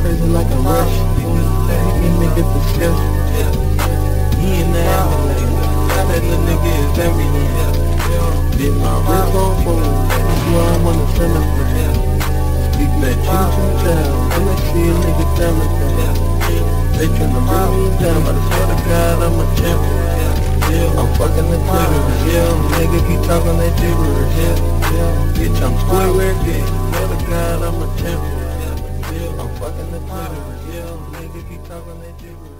crazy like a rush. These niggas disgusting. He in the ambulance. That little nigga is everything. Did my wrist on full. That's why I'm on the center for him. Speak that choo-choo town. When I see a nigga tell me that. They tryna bring me down, but I swear to God I'm a champion. I'm fucking the clitoris, nigga keep talking that gibberish, bitch I'm square dick, swear to God I'm a champion. I'm fucking the clitoris, nigga keep talking that gibberish.